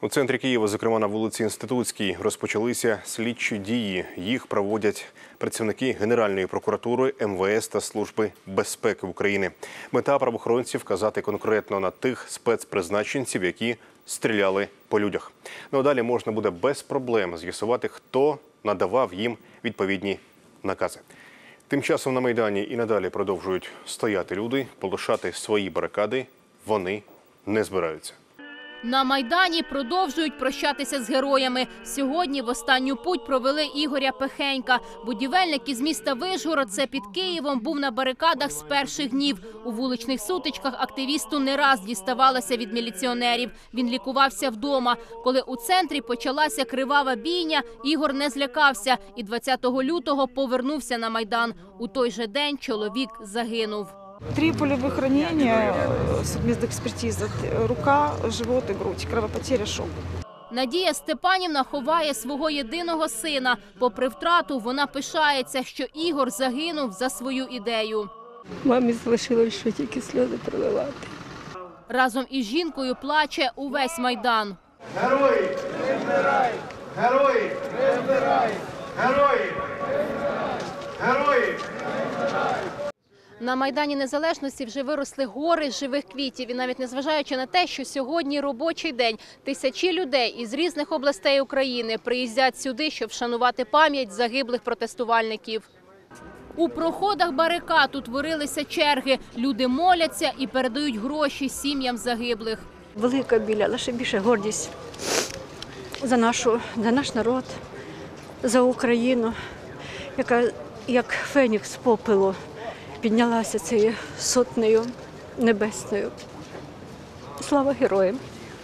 У центрі Києва, зокрема на вулиці Інститутській, розпочалися слідчі дії. Їх проводять працівники Генеральної прокуратури, МВС та Служби безпеки України. Мета правоохоронців – вказати конкретно на тих спецпризначенців, які стріляли по людях. Ну а далі можна буде без проблем з'ясувати, хто надавав їм відповідні накази. Тим часом на Майдані і надалі продовжують стояти люди, полишати свої барикади вони не збираються. На Майдані продовжують прощатися з героями. Сьогодні в останню путь провели Ігоря Пехенька. Будівельник із міста Вишгород, це під Києвом, був на барикадах з перших днів. У вуличних сутичках активісту не раз діставалося від міліціонерів. Він лікувався вдома. Коли у центрі почалася кривава бійня, Ігор не злякався і 20 лютого повернувся на Майдан. У той же день чоловік загинув. 3 пулевых ранения с медэкспертизой. Рука, живот и грудь. Кровопотеря, шок. Надія Степанівна ховає свого єдиного сина. Попри втрату, вона пишається, що Ігор загинув за свою ідею. Мамі залишилось, що тільки сльози проливати. Разом із жінкою плаче увесь Майдан. Герої, не вмирай! Герої, не вмирай! Герої, герої! На Майдані Незалежності вже виросли гори живих квітів. І навіть незважаючи на те, що сьогодні робочий день, тисячі людей із різних областей України приїздять сюди, щоб вшанувати пам'ять загиблих протестувальників. У проходах барикад утворилися черги. Люди моляться і передають гроші сім'ям загиблих. Велика біля, але ще більше гордість за наш народ, за Україну, яка як фенікс з попелу піднялася цією сотнею небесною. Слава героям!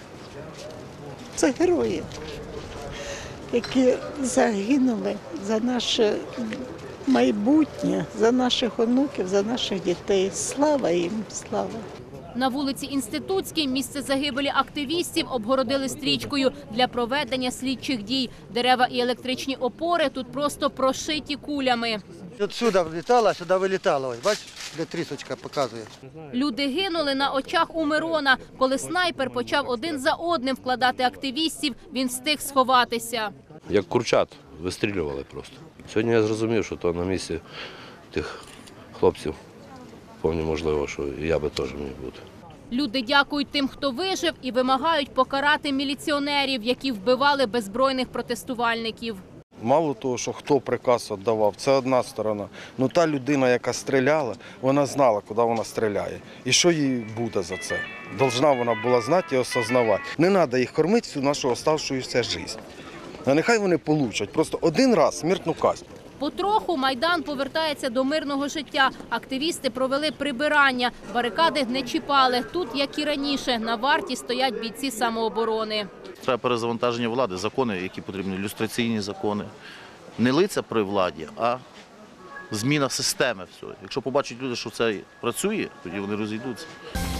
Це герої, які загинули за наше майбутнє, за наших онуків, за наших дітей. Слава їм, слава! На вулиці Інститутській місце загибелі активістів обгородили стрічкою для проведення слідчих дій. Дерева і електричні опори тут просто прошиті кулями. От сюди влітала, сюди вилітала. Ось, бачиш, де трісочка показує. Люди гинули на очах у Мирона. Коли снайпер почав один за одним вкладати активістів, він встиг сховатися. Як курчат вистрілювали просто. Сьогодні я зрозумів, що то на місці тих хлопців повні можливо, що і я би теж міг бути. Люди дякують тим, хто вижив, і вимагають покарати міліціонерів, які вбивали беззбройних протестувальників. Мало того, що хто приказ віддавав, це одна сторона. Ну та людина, яка стріляла, вона знала, куди вона стріляє. І що їй буде за це. Должна вона була знати і осознавати. Не треба їх кормити всю нашу оставшуюся життя. А нехай вони получать просто один раз смертну казнь. Потроху Майдан повертається до мирного життя. Активісти провели прибирання. Барикади не чіпали. Тут, як і раніше, на варті стоять бійці самооборони. Треба перезавантаження влади, закони, які потрібні, люстраційні закони. Не лиця при владі, а зміна системи. Якщо побачать люди, що це працює, тоді вони розійдуться.